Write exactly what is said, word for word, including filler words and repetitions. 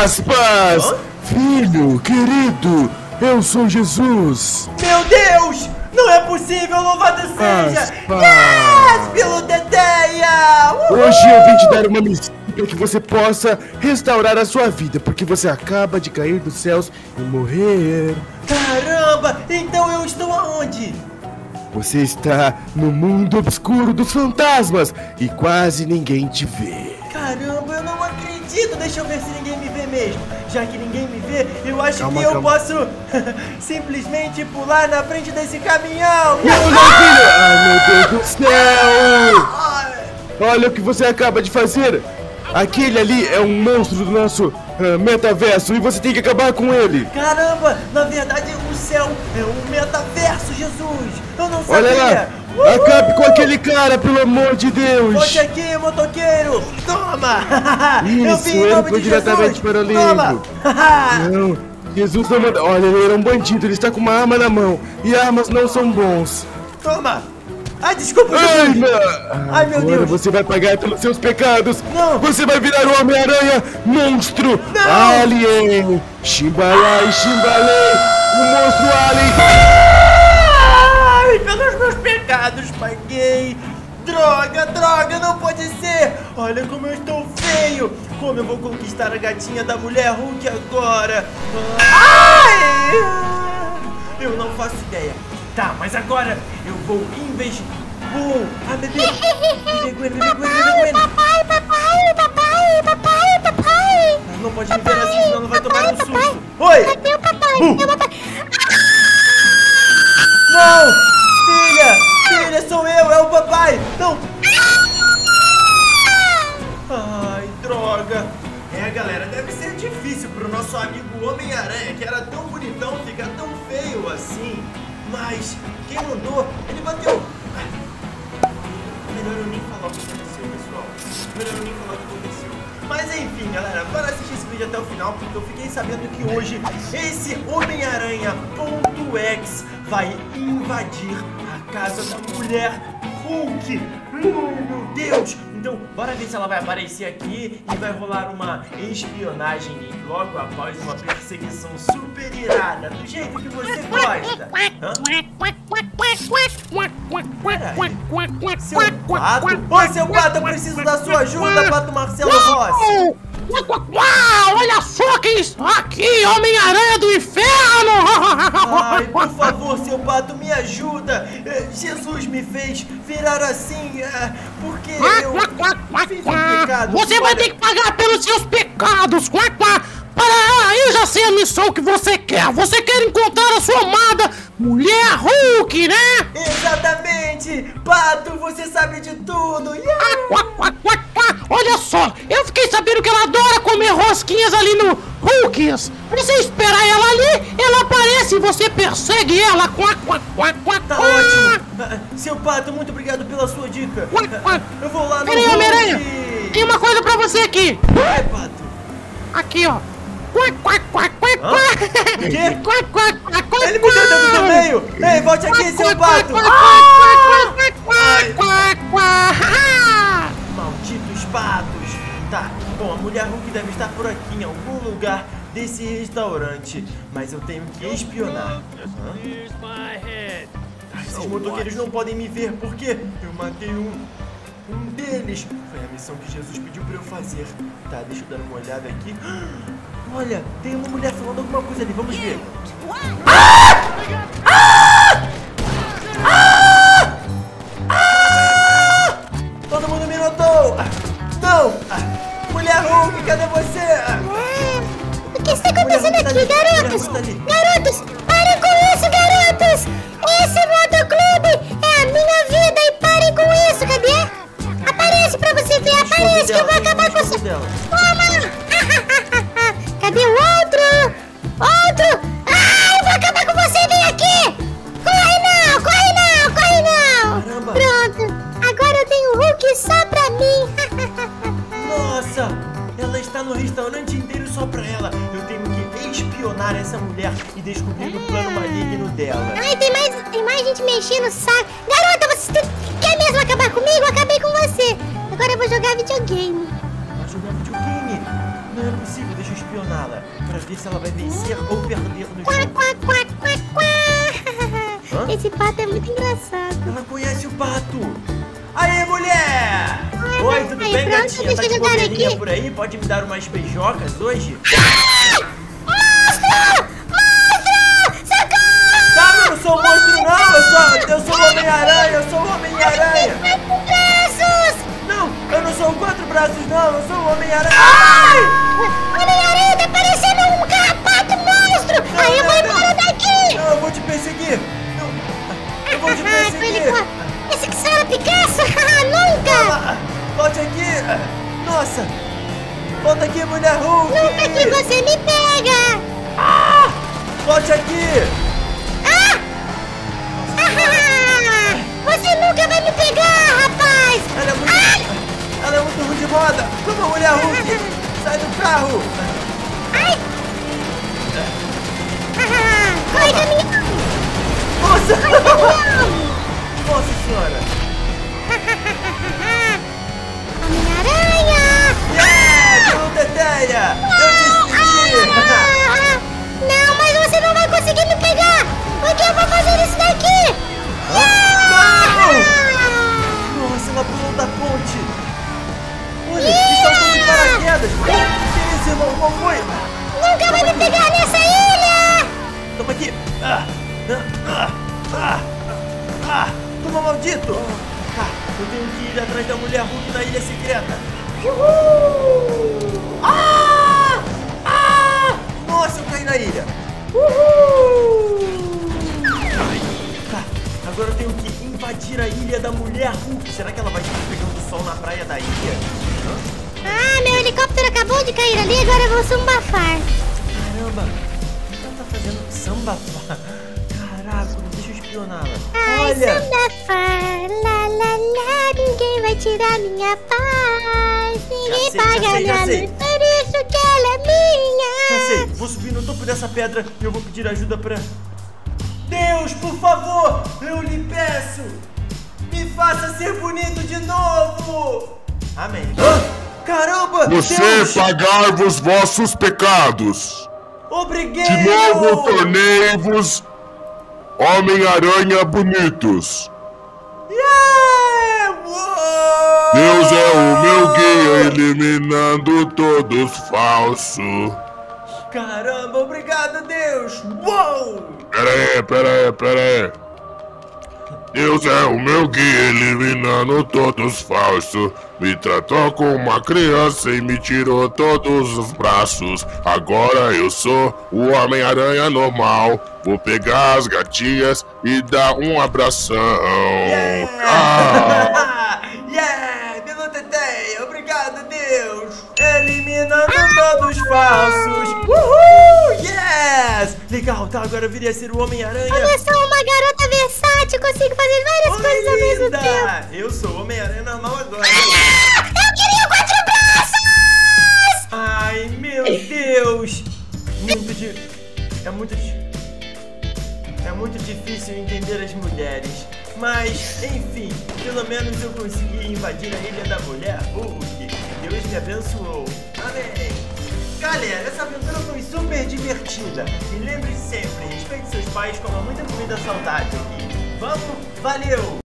aspas! Hã? Filho, querido, eu sou Jesus! Meu Deus! Não é possível, louvado seja! Aspas. Yes, pelo Teteia! Hoje eu vim te dar uma missão para que você possa restaurar a sua vida, porque você acaba de cair dos céus e morrer. Caramba! Então eu estou aonde? Você está no mundo obscuro dos fantasmas e quase ninguém te vê. Caramba, eu não acredito! Deixa eu ver se ninguém me vê mesmo. Já que ninguém me vê, eu acho Calma, que eu calma. posso simplesmente pular na frente desse caminhão. Não, não, filho! Ai, meu Deus do céu! Ai, Olha o que você acaba de fazer! Aquele ali é um monstro do nosso ah, metaverso e você tem que acabar com ele! caramba, na verdade o céu é um metaverso, Jesus! Eu não sabia! Olha lá! Uhul! Acabe com aquele cara, pelo amor de Deus! Volte aqui, motoqueiro! Toma! Eu Isso, vim em ele nome foi de diretamente Jesus! para o Toma! limbo. Não, Jesus não manda. Olha, ele era um bandido, ele está com uma arma na mão. E armas não são bons. Toma! Ai, desculpa, Ai, Jesus! meu, Ai, meu Agora Deus! você vai pagar pelos seus pecados. Não. Você vai virar o Homem-Aranha, monstro, Não. alien. Chimbalai, chimbalei, o monstro alien. Ai, pelos meus pecados paguei! Droga, droga, não pode ser! Olha como eu estou feio! Como eu vou conquistar a gatinha da mulher Hulk agora? Ai! Eu não faço ideia. Tá, mas agora eu vou investir. Vou. Ah, bebê! Bebê Gwen, bebê Gwen, bebê Gwen! Papai, papai, papai, papai, papai. Não pode me ver assim, senão não vai tomar um susto. Oi! Cadê o papai? Uh. Cadê o papai? Não! Filha! Filha, sou eu, é o papai! Não! Ai, droga! É, galera, deve ser difícil pro nosso amigo Homem-Aranha, que era tão bonitão, ficar tão feio assim. Mas quem mandou, ele bateu. Ai, melhor eu nem falar o que aconteceu, pessoal. Melhor eu nem falar o que aconteceu. Mas enfim, galera, para assistir esse vídeo até o final, porque eu fiquei sabendo que hoje esse Homem-Aranha.exe vai invadir a casa da mulher Hulk. Ai, meu Deus! Então, bora ver se ela vai aparecer aqui e vai rolar uma espionagem logo após uma perseguição super irada, do jeito que você gosta. Hã? Seu pato? Ô, seu pato, eu preciso da sua ajuda, Pato Marcelo Rossi. Uau, olha só quem está aqui, Homem-Aranha do Inferno! Ai, por favor, seu pato, me ajuda. Eh, Jesus me fez virar assim, eh, porque eu fiz um pecado. Você vai ter que pagar pelos seus pecados! Quá, quá. Para, eu já sei a missão que você quer! Você quer encontrar a sua amada Mulher Hulk, né? Exatamente! Pato, você sabe de tudo! Yeah! Quá, quá, quá, quá. Olha só, eu fiquei sabendo que ela adora comer rosquinhas ali no Hulks. Você espera ela ali, ela aparece e você persegue ela. Quá, quá, quá, quá, Tá quá. ótimo! Ah, seu pato, muito obrigado pela sua dica! Quá, quá. Eu vou lá no Peraí, Homem-Aranha, Hulk! tem uma coisa pra você aqui. Vai, pato! Aqui, ó. Quá, quá, quá, quá, Hã? quá. O quê? Quá, quá, quá, quá, Ele me deu dentro do meio! Ei, volte aqui, seu pato! Ai. Malditos patos! Tá, bom, a mulher Hulk deve estar por aqui em algum lugar desse restaurante, mas eu tenho que espionar. Hã? Ah, esses motoqueiros não podem me ver porque eu matei um, um deles. Foi a missão que Jesus pediu pra eu fazer. Tá, deixa eu dar uma olhada aqui. Olha, tem uma mulher falando alguma coisa ali, vamos ver. Todo mundo me notou! Não! Mulher Hulk, cadê você? O que está acontecendo Mulher Hulk tá aqui, ali, garotos? Mulher Hulk tá ali. Garotos, parem com isso, garotos! Esse motoclube é a minha vida e parem com isso, cadê? Aparece pra você ver, aparece que eu vou acabar com você! dela. Toma! Cadê o outro? Outro! Ah, eu vou acabar com você, vem aqui! Corre não, corre não, corre não! Caramba. Pronto, agora eu tenho o Hulk só pra mim! Nossa! Ela está no restaurante inteiro só pra ela. Eu tenho que espionar essa mulher e descobrir o plano maligno dela. Ai, tem mais, tem mais gente mexendo o saco. Garota, você quer mesmo acabar comigo? Eu acabei com você. Agora eu vou jogar videogame. Vai jogar videogame? não é possível. Deixa eu espioná-la pra ver se ela vai vencer ou perder no Quá, jogo. quá, quá, quá, quá. Hã? Esse pato é muito engraçado. Ela conhece o pato. Aê, mulher! Oi, tudo aí, bem, pronto, gatinha? deixa Tá eu de jogar bobeirinha aqui. por aí? Pode me dar umas beijocas hoje? Monstro! Monstro! Socorro! Tá, eu não sou monstro não! Eu sou, eu sou o Homem-Aranha! Eu sou o Homem-Aranha! Quatro braços! Não, eu não sou o quatro braços não! Eu sou o Homem-Aranha! Homem-Aranha, tá parecendo um carrapato monstro! Não, Aí eu não, vou não. embora daqui! Não, eu vou te perseguir! Não, eu vou te Com ele perseguir! com- Esse que será Picasso? Nunca! Ah, volte aqui! Nossa! Volta aqui, mulher Hulk! Nunca que você me pega! Volte aqui! Ah! Ah! Você nunca vai me pegar, rapaz! Ela é muito, Ai! ela é muito ruim de roda! Vamos, mulher Hulk! Sai do carro! Ai! Ah! Corre, caminhão! Nossa! Caminhão! Nossa senhora! Homem-Aranha! Yeah! Pelo Teteia! Eu te senti! Ah! Não, mas você não vai conseguir me pegar! Porque eu vou fazer isso daqui! Não! Nossa, ela pulou da ponte! Olha, que saltou de paraquedas! Que isso, irmão? Qual foi? Nunca vai me pegar nessa ilha! Toma aqui! Ah, ah, ah, ah, toma, maldito! Ah, eu tenho que ir atrás da mulher Hulk na ilha secreta! Uhul! Ah! Ah! Nossa, eu caí na ilha! Uhul! Tá, agora eu tenho que invadir a ilha da mulher Hulk. Será que ela vai estar pegando sol na praia da ilha? Hã? Ah, meu helicóptero acabou de cair ali, agora eu vou sumbafar. Caramba! Ela tá fazendo samba? Caraca, deixa eu espioná-la. Ai, Olha! sumbafar, lá, lá, lá, ninguém vai tirar minha paz. Ninguém sei, já paga sei, já minha sei. luz, por isso que ela é minha. Já sei, vou subir no topo dessa pedra e eu vou pedir ajuda pra... Deus, por favor, eu lhe peço, me faça ser bonito de novo! Amém. Ah, caramba, Você Deus! pagar os vossos pecados. Obrigado! De novo tornei-vos Homem-Aranha bonitos. Yeah! Uou! Deus é o meu guia, eliminando todos falsos. Caramba, obrigado, Deus! Uou! Pera aí, pera aí, pera aí. Deus é o meu guia, eliminando todos falsos. Me tratou como uma criança e me tirou todos os braços. Agora eu sou o Homem-Aranha normal. Vou pegar as gatinhas e dar um abração. Yeah! Ah. Yeah! Pelo Teteia, obrigado, Deus! Eliminando todos os falsos! Uhul! Yes! Legal, tá, agora eu virei a ser o Homem-Aranha. Eu sou uma garota versátil, consigo fazer várias Oi, coisas ao mesmo linda! tempo. Eu sou o Homem-Aranha normal agora. Ah, eu queria quatro braços! Ai, meu Deus! Muito de... É muito de... É muito difícil entender as mulheres. Mas, enfim, pelo menos eu consegui invadir a ilha da mulher Hulk. Deus me abençoou. Amém! Galera, essa aventura foi super divertida. E lembre-se sempre, respeite seus pais, coma muita comida saudável aqui. Vamos? Valeu!